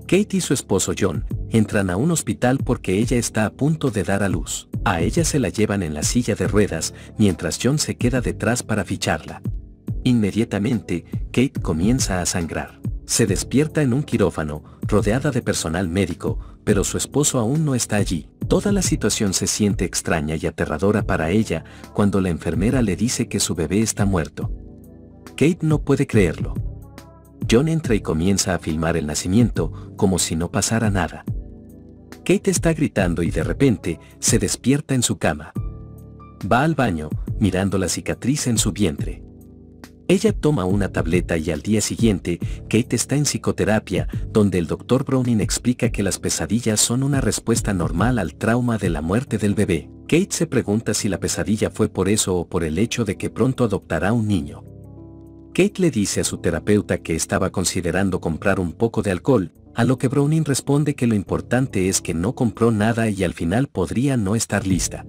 Kate y su esposo John entran a un hospital porque ella está a punto de dar a luz. A ella se la llevan en la silla de ruedas, mientras John se queda detrás para ficharla. Inmediatamente, Kate comienza a sangrar. Se despierta en un quirófano, rodeada de personal médico, pero su esposo aún no está allí. Toda la situación se siente extraña y aterradora para ella cuando la enfermera le dice que su bebé está muerto. Kate no puede creerlo. John entra y comienza a filmar el nacimiento, como si no pasara nada. Kate está gritando y de repente, se despierta en su cama. Va al baño, mirando la cicatriz en su vientre. Ella toma una tableta y al día siguiente, Kate está en psicoterapia, donde el Dr. Browning explica que las pesadillas son una respuesta normal al trauma de la muerte del bebé. Kate se pregunta si la pesadilla fue por eso o por el hecho de que pronto adoptará un niño. Kate le dice a su terapeuta que estaba considerando comprar un poco de alcohol, a lo que Browning responde que lo importante es que no compró nada y al final podría no estar lista.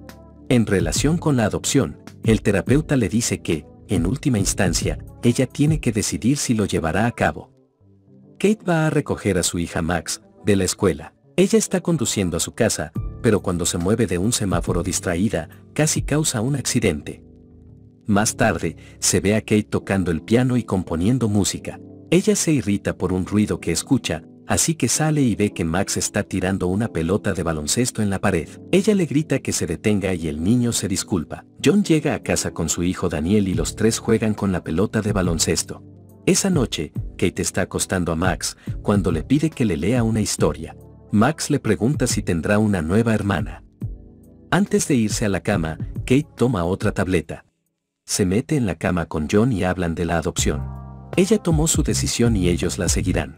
En relación con la adopción, el terapeuta le dice que, en última instancia, ella tiene que decidir si lo llevará a cabo. Kate va a recoger a su hija Max, de la escuela. Ella está conduciendo a su casa, pero cuando se mueve de un semáforo distraída, casi causa un accidente. Más tarde, se ve a Kate tocando el piano y componiendo música. Ella se irrita por un ruido que escucha, así que sale y ve que Max está tirando una pelota de baloncesto en la pared. Ella le grita que se detenga y el niño se disculpa. John llega a casa con su hijo Daniel y los tres juegan con la pelota de baloncesto. Esa noche, Kate está acostando a Max cuando le pide que le lea una historia. Max le pregunta si tendrá una nueva hermana. Antes de irse a la cama, Kate toma otra tableta. Se mete en la cama con John y hablan de la adopción. Ella tomó su decisión y ellos la seguirán.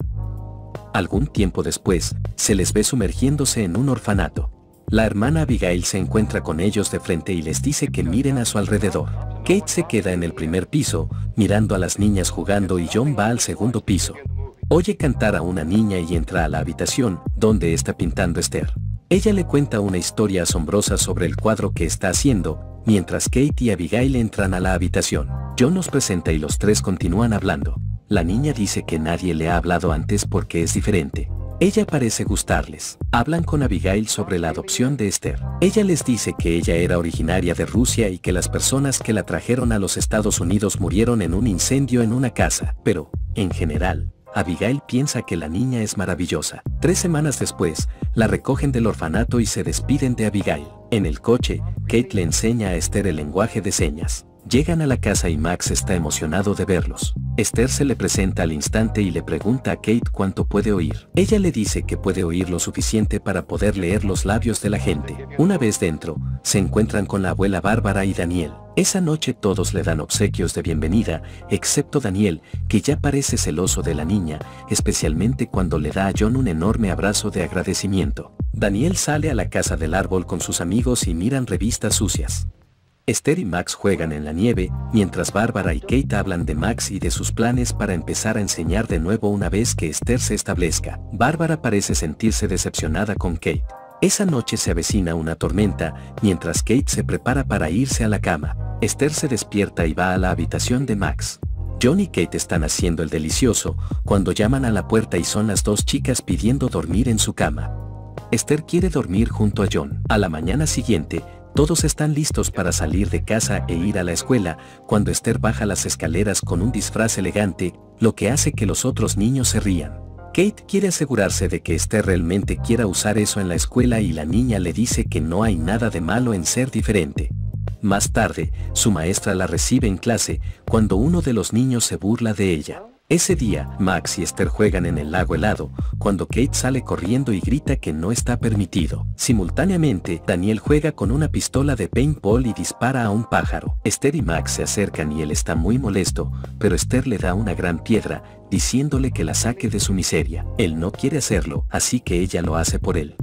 Algún tiempo después, se les ve sumergiéndose en un orfanato. La hermana Abigail se encuentra con ellos de frente y les dice que miren a su alrededor. Kate se queda en el primer piso, mirando a las niñas jugando y John va al segundo piso. Oye cantar a una niña y entra a la habitación, donde está pintando Esther. Ella le cuenta una historia asombrosa sobre el cuadro que está haciendo, mientras Kate y Abigail entran a la habitación. John nos presenta y los tres continúan hablando. La niña dice que nadie le ha hablado antes porque es diferente. Ella parece gustarles. Hablan con Abigail sobre la adopción de Esther. Ella les dice que ella era originaria de Rusia y que las personas que la trajeron a los Estados Unidos murieron en un incendio en una casa. Pero, en general, Abigail piensa que la niña es maravillosa. 3 semanas después, la recogen del orfanato y se despiden de Abigail. En el coche, Kate le enseña a Esther el lenguaje de señas. Llegan a la casa y Max está emocionado de verlos. Esther se le presenta al instante y le pregunta a Kate cuánto puede oír. Ella le dice que puede oír lo suficiente para poder leer los labios de la gente. Una vez dentro, se encuentran con la abuela Bárbara y Daniel. Esa noche todos le dan obsequios de bienvenida, excepto Daniel, que ya parece celoso de la niña, especialmente cuando le da a John un enorme abrazo de agradecimiento. Daniel sale a la casa del árbol con sus amigos y miran revistas sucias. Esther y Max juegan en la nieve, mientras Bárbara y Kate hablan de Max y de sus planes para empezar a enseñar de nuevo una vez que Esther se establezca. Bárbara parece sentirse decepcionada con Kate. Esa noche se avecina una tormenta, mientras Kate se prepara para irse a la cama. Esther se despierta y va a la habitación de Max. John y Kate están haciendo el delicioso, cuando llaman a la puerta y son las dos chicas pidiendo dormir en su cama. Esther quiere dormir junto a John. A la mañana siguiente, todos están listos para salir de casa e ir a la escuela, cuando Esther baja las escaleras con un disfraz elegante, lo que hace que los otros niños se rían. Kate quiere asegurarse de que Esther realmente quiera usar eso en la escuela y la niña le dice que no hay nada de malo en ser diferente. Más tarde, su maestra la recibe en clase, cuando uno de los niños se burla de ella. Ese día, Max y Esther juegan en el lago helado, cuando Kate sale corriendo y grita que no está permitido. Simultáneamente, Daniel juega con una pistola de paintball y dispara a un pájaro. Esther y Max se acercan y él está muy molesto, pero Esther le da una gran piedra, diciéndole que la saque de su miseria. Él no quiere hacerlo, así que ella lo hace por él.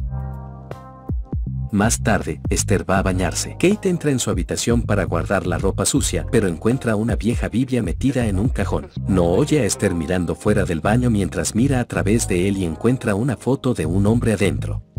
Más tarde, Esther va a bañarse. Kate entra en su habitación para guardar la ropa sucia, pero encuentra una vieja Biblia metida en un cajón. No oye a Esther mirando fuera del baño mientras mira a través de él y encuentra una foto de un hombre adentro.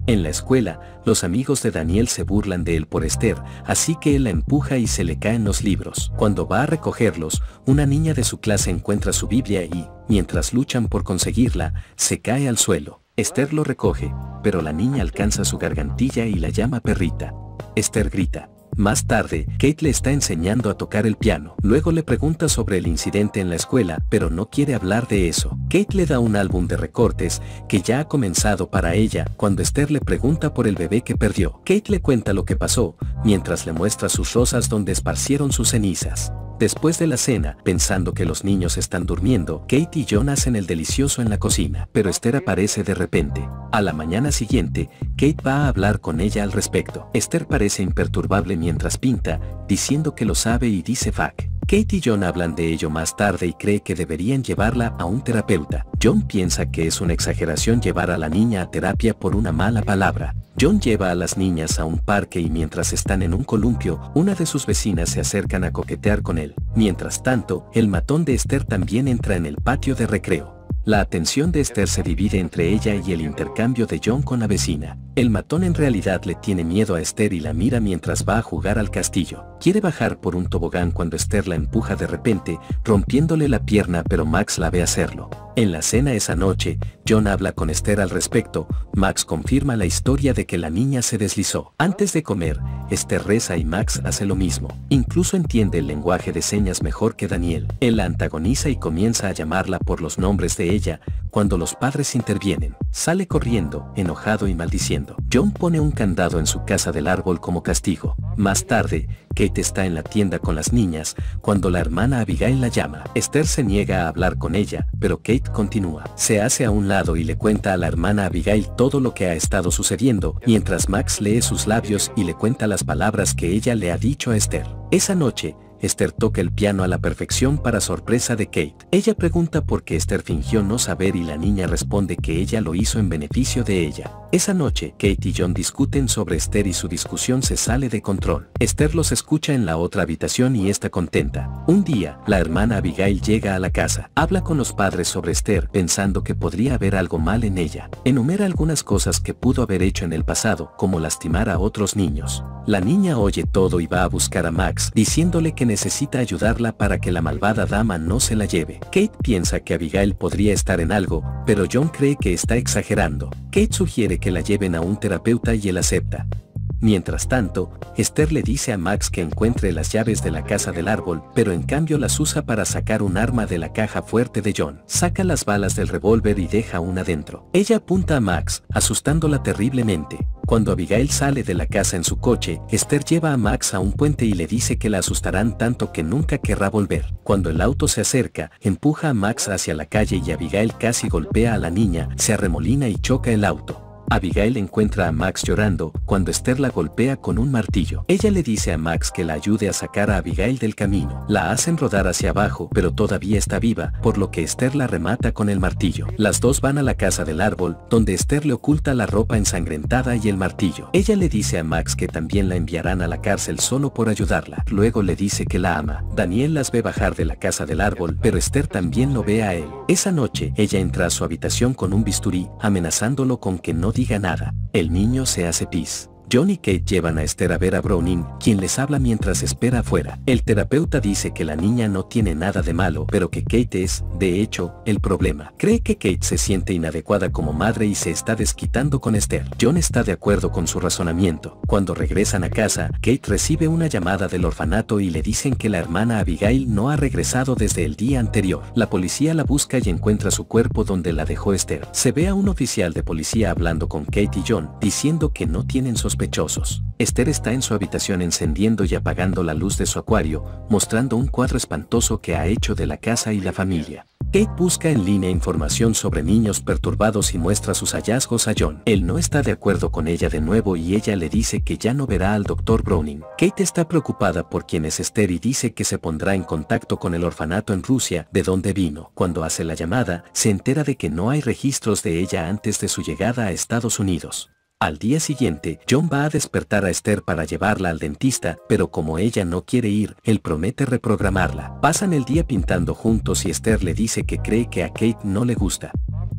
En la escuela, los amigos de Daniel se burlan de él por Esther, así que él la empuja y se le caen los libros. Cuando va a recogerlos, una niña de su clase encuentra su Biblia y, mientras luchan por conseguirla, se cae al suelo. Esther lo recoge, pero la niña alcanza su gargantilla y la llama perrita. Esther grita. Más tarde, Kate le está enseñando a tocar el piano. Luego le pregunta sobre el incidente en la escuela, pero no quiere hablar de eso. Kate le da un álbum de recortes que ya ha comenzado para ella cuando Esther le pregunta por el bebé que perdió. Kate le cuenta lo que pasó, mientras le muestra sus rosas donde esparcieron sus cenizas. Después de la cena, pensando que los niños están durmiendo, Kate y John hacen el delicioso en la cocina, pero Esther aparece de repente. A la mañana siguiente, Kate va a hablar con ella al respecto. Esther parece imperturbable mientras pinta, diciendo que lo sabe y dice fuck. Kate y John hablan de ello más tarde y cree que deberían llevarla a un terapeuta. John piensa que es una exageración llevar a la niña a terapia por una mala palabra. John lleva a las niñas a un parque y mientras están en un columpio, una de sus vecinas se acercan a coquetear con él. Mientras tanto, el matón de Esther también entra en el patio de recreo. La atención de Esther se divide entre ella y el intercambio de John con la vecina. El matón en realidad le tiene miedo a Esther y la mira mientras va a jugar al castillo. Quiere bajar por un tobogán cuando Esther la empuja de repente, rompiéndole la pierna, pero Max la ve hacerlo. En la cena esa noche, John habla con Esther al respecto. Max confirma la historia de que la niña se deslizó. Antes de comer, Esther reza y Max hace lo mismo. Incluso entiende el lenguaje de señas mejor que Daniel. Él la antagoniza y comienza a llamarla por los nombres de ella, cuando los padres intervienen. Sale corriendo, enojado y maldiciendo. John pone un candado en su casa del árbol como castigo. Más tarde, Kate está en la tienda con las niñas, cuando la hermana Abigail la llama. Esther se niega a hablar con ella, pero Kate continúa. Se hace a un lado y le cuenta a la hermana Abigail todo lo que ha estado sucediendo, mientras Max lee sus labios y le cuenta las palabras que ella le ha dicho a Esther. Esa noche, Esther toca el piano a la perfección para sorpresa de Kate. Ella pregunta por qué Esther fingió no saber y la niña responde que ella lo hizo en beneficio de ella. Esa noche, Kate y John discuten sobre Esther y su discusión se sale de control. Esther los escucha en la otra habitación y está contenta. Un día, la hermana Abigail llega a la casa. Habla con los padres sobre Esther, pensando que podría haber algo mal en ella. Enumera algunas cosas que pudo haber hecho en el pasado, como lastimar a otros niños. La niña oye todo y va a buscar a Max, diciéndole que necesita ayudarla para que la malvada dama no se la lleve. Kate piensa que Abigail podría estar en algo, pero John cree que está exagerando. Kate sugiere que la lleven a un terapeuta y él acepta. Mientras tanto, Esther le dice a Max que encuentre las llaves de la casa del árbol, pero en cambio las usa para sacar un arma de la caja fuerte de John. Saca las balas del revólver y deja una dentro. Ella apunta a Max, asustándola terriblemente. Cuando Abigail sale de la casa en su coche, Esther lleva a Max a un puente y le dice que la asustarán tanto que nunca querrá volver. Cuando el auto se acerca, empuja a Max hacia la calle y Abigail casi golpea a la niña, se arremolina y choca el auto. Abigail encuentra a Max llorando cuando Esther la golpea con un martillo. Ella le dice a Max que la ayude a sacar a Abigail del camino. La hacen rodar hacia abajo, pero todavía está viva, por lo que Esther la remata con el martillo. Las dos van a la casa del árbol, donde Esther le oculta la ropa ensangrentada y el martillo. Ella le dice a Max que también la enviarán a la cárcel solo por ayudarla. Luego le dice que la ama. Daniel las ve bajar de la casa del árbol, pero Esther también lo ve a él. Esa noche, ella entra a su habitación con un bisturí, amenazándolo con que no diga nada. El niño se hace pis. John y Kate llevan a Esther a ver a Browning, quien les habla mientras espera afuera. El terapeuta dice que la niña no tiene nada de malo, pero que Kate es, de hecho, el problema. Cree que Kate se siente inadecuada como madre y se está desquitando con Esther. John está de acuerdo con su razonamiento. Cuando regresan a casa, Kate recibe una llamada del orfanato y le dicen que la hermana Abigail no ha regresado desde el día anterior. La policía la busca y encuentra su cuerpo donde la dejó Esther. Se ve a un oficial de policía hablando con Kate y John, diciendo que no tienen sospechosos. Esther está en su habitación encendiendo y apagando la luz de su acuario, mostrando un cuadro espantoso que ha hecho de la casa y la familia. Kate busca en línea información sobre niños perturbados y muestra sus hallazgos a John. Él no está de acuerdo con ella de nuevo y ella le dice que ya no verá al Dr. Browning. Kate está preocupada por quién es Esther y dice que se pondrá en contacto con el orfanato en Rusia, de donde vino. Cuando hace la llamada, se entera de que no hay registros de ella antes de su llegada a Estados Unidos. Al día siguiente, John va a despertar a Esther para llevarla al dentista, pero como ella no quiere ir, él promete reprogramarla. Pasan el día pintando juntos y Esther le dice que cree que a Kate no le gusta.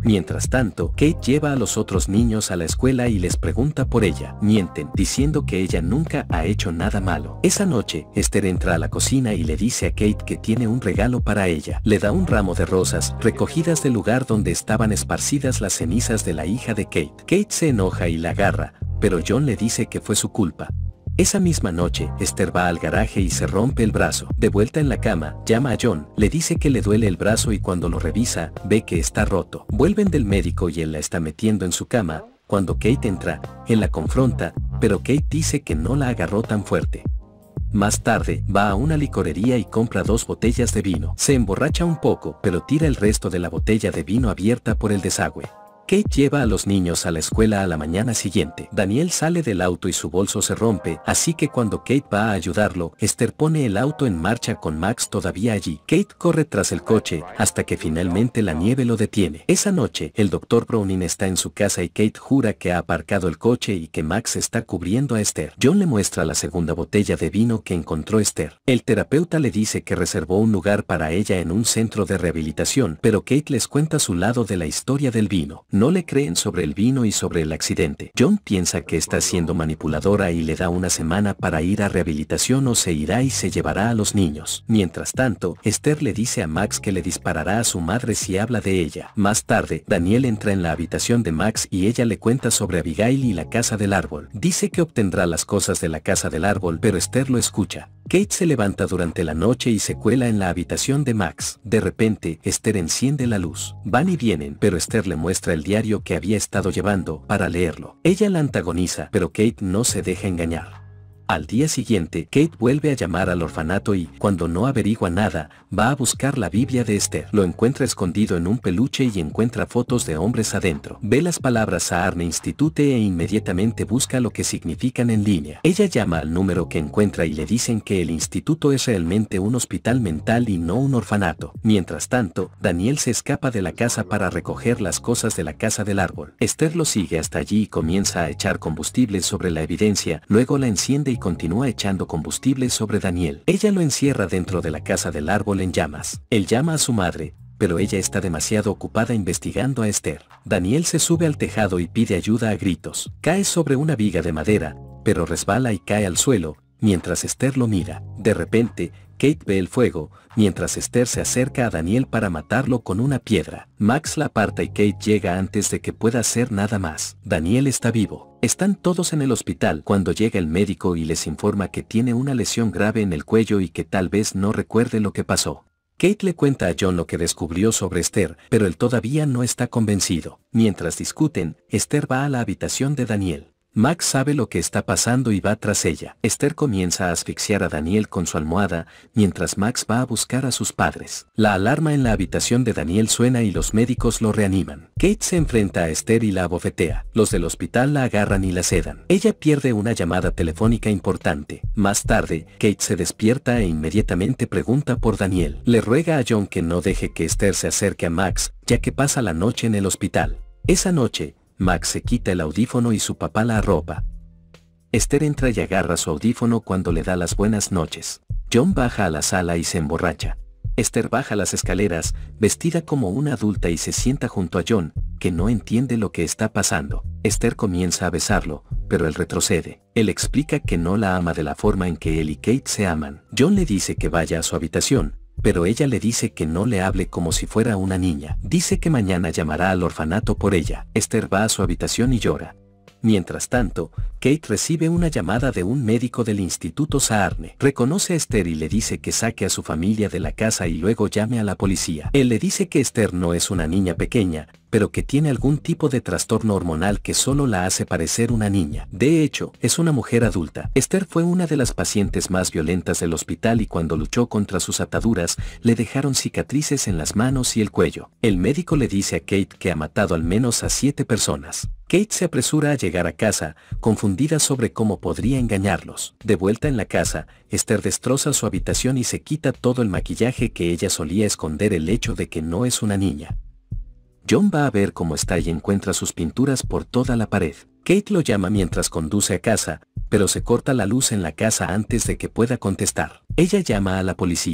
Mientras tanto, Kate lleva a los otros niños a la escuela y les pregunta por ella. Mienten, diciendo que ella nunca ha hecho nada malo. Esa noche, Esther entra a la cocina y le dice a Kate que tiene un regalo para ella. Le da un ramo de rosas, recogidas del lugar donde estaban esparcidas las cenizas de la hija de Kate. Kate se enoja y la agarra, pero John le dice que fue su culpa. Esa misma noche, Esther va al garaje y se rompe el brazo. De vuelta en la cama, llama a John, le dice que le duele el brazo y cuando lo revisa, ve que está roto. Vuelven del médico y él la está metiendo en su cama. Cuando Kate entra, él la confronta, pero Kate dice que no la agarró tan fuerte. Más tarde, va a una licorería y compra 2 botellas de vino. Se emborracha un poco, pero tira el resto de la botella de vino abierta por el desagüe. Kate lleva a los niños a la escuela a la mañana siguiente. Daniel sale del auto y su bolso se rompe, así que cuando Kate va a ayudarlo, Esther pone el auto en marcha con Max todavía allí. Kate corre tras el coche, hasta que finalmente la nieve lo detiene. Esa noche, el Dr. Browning está en su casa y Kate jura que ha aparcado el coche y que Max está cubriendo a Esther. John le muestra la segunda botella de vino que encontró Esther. El terapeuta le dice que reservó un lugar para ella en un centro de rehabilitación, pero Kate les cuenta su lado de la historia del vino. No le creen sobre el vino y sobre el accidente. John piensa que está siendo manipuladora y le da una semana para ir a rehabilitación o se irá y se llevará a los niños. Mientras tanto, Esther le dice a Max que le disparará a su madre si habla de ella. Más tarde, Daniel entra en la habitación de Max y ella le cuenta sobre Abigail y la casa del árbol. Dice que obtendrá las cosas de la casa del árbol, pero Esther lo escucha. Kate se levanta durante la noche y se cuela en la habitación de Max. De repente, Esther enciende la luz. Van y vienen, pero Esther le muestra el diario que había estado llevando para leerlo. Ella la antagoniza, pero Kate no se deja engañar. Al día siguiente, Kate vuelve a llamar al orfanato y, cuando no averigua nada, va a buscar la Biblia de Esther. Lo encuentra escondido en un peluche y encuentra fotos de hombres adentro. Ve las palabras Saarne Institute e inmediatamente busca lo que significan en línea. Ella llama al número que encuentra y le dicen que el instituto es realmente un hospital mental y no un orfanato. Mientras tanto, Daniel se escapa de la casa para recoger las cosas de la casa del árbol. Esther lo sigue hasta allí y comienza a echar combustible sobre la evidencia, luego la enciende y continúa echando combustible sobre Daniel. Ella lo encierra dentro de la casa del árbol en llamas. Él llama a su madre, pero ella está demasiado ocupada investigando a Esther. Daniel se sube al tejado y pide ayuda a gritos. Cae sobre una viga de madera, pero resbala y cae al suelo, mientras Esther lo mira. De repente, Kate ve el fuego, mientras Esther se acerca a Daniel para matarlo con una piedra. Max la aparta y Kate llega antes de que pueda hacer nada más. Daniel está vivo. Están todos en el hospital cuando llega el médico y les informa que tiene una lesión grave en el cuello y que tal vez no recuerde lo que pasó. Kate le cuenta a John lo que descubrió sobre Esther, pero él todavía no está convencido. Mientras discuten, Esther va a la habitación de Daniel. Max sabe lo que está pasando y va tras ella. Esther comienza a asfixiar a Daniel con su almohada, mientras Max va a buscar a sus padres. La alarma en la habitación de Daniel suena y los médicos lo reaniman. Kate se enfrenta a Esther y la abofetea. Los del hospital la agarran y la sedan. Ella pierde una llamada telefónica importante. Más tarde, Kate se despierta e inmediatamente pregunta por Daniel. Le ruega a John que no deje que Esther se acerque a Max, ya que pasa la noche en el hospital. Esa noche, Max se quita el audífono y su papá la arropa. Esther entra y agarra su audífono cuando le da las buenas noches. John baja a la sala y se emborracha. Esther baja las escaleras, vestida como una adulta y se sienta junto a John, que no entiende lo que está pasando. Esther comienza a besarlo, pero él retrocede. Él explica que no la ama de la forma en que él y Kate se aman. John le dice que vaya a su habitación, pero ella le dice que no le hable como si fuera una niña. Dice que mañana llamará al orfanato por ella. Esther va a su habitación y llora. Mientras tanto, Kate recibe una llamada de un médico del Instituto Saarne. Reconoce a Esther y le dice que saque a su familia de la casa y luego llame a la policía. Él le dice que Esther no es una niña pequeña, pero que tiene algún tipo de trastorno hormonal que solo la hace parecer una niña. De hecho, es una mujer adulta. Esther fue una de las pacientes más violentas del hospital y cuando luchó contra sus ataduras, le dejaron cicatrices en las manos y el cuello. El médico le dice a Kate que ha matado al menos a 7 personas. Kate se apresura a llegar a casa, confundida sobre cómo podría engañarlos. De vuelta en la casa, Esther destroza su habitación y se quita todo el maquillaje que ella solía esconder el hecho de que no es una niña. John va a ver cómo está y encuentra sus pinturas por toda la pared. Kate lo llama mientras conduce a casa, pero se corta la luz en la casa antes de que pueda contestar. Ella llama a la policía.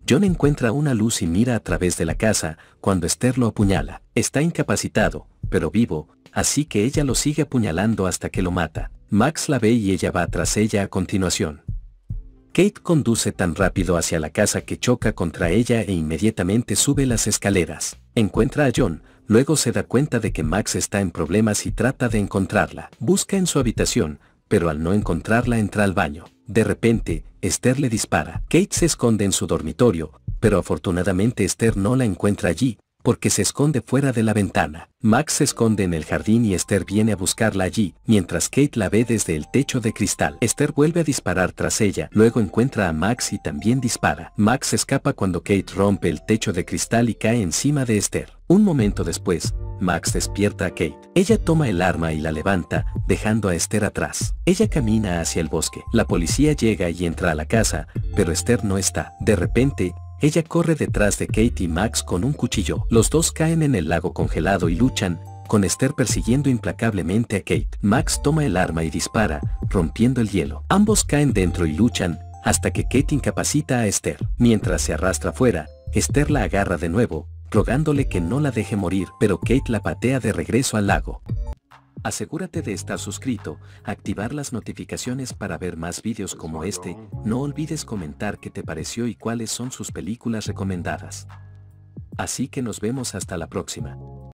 John encuentra una luz y mira a través de la casa, cuando Esther lo apuñala. Está incapacitado, pero vivo, así que ella lo sigue apuñalando hasta que lo mata. Max la ve y ella va tras ella a continuación. Kate conduce tan rápido hacia la casa que choca contra ella e inmediatamente sube las escaleras. Encuentra a John, luego se da cuenta de que Max está en problemas y trata de encontrarla. Busca en su habitación, pero al no encontrarla entra al baño. De repente, Esther le dispara. Kate se esconde en su dormitorio, pero afortunadamente Esther no la encuentra allí, porque se esconde fuera de la ventana. Max se esconde en el jardín y Esther viene a buscarla allí, mientras Kate la ve desde el techo de cristal. Esther vuelve a disparar tras ella, luego encuentra a Max y también dispara. Max escapa cuando Kate rompe el techo de cristal y cae encima de Esther. Un momento después, Max despierta a Kate. Ella toma el arma y la levanta, dejando a Esther atrás. Ella camina hacia el bosque. La policía llega y entra a la casa, pero Esther no está. De repente, ella corre detrás de Kate y Max con un cuchillo. Los dos caen en el lago congelado y luchan, con Esther persiguiendo implacablemente a Kate. Max toma el arma y dispara, rompiendo el hielo. Ambos caen dentro y luchan, hasta que Kate incapacita a Esther. Mientras se arrastra fuera, Esther la agarra de nuevo, rogándole que no la deje morir, pero Kate la patea de regreso al lago. Asegúrate de estar suscrito, activar las notificaciones para ver más vídeos como este. No olvides comentar qué te pareció y cuáles son sus películas recomendadas. Así que nos vemos hasta la próxima.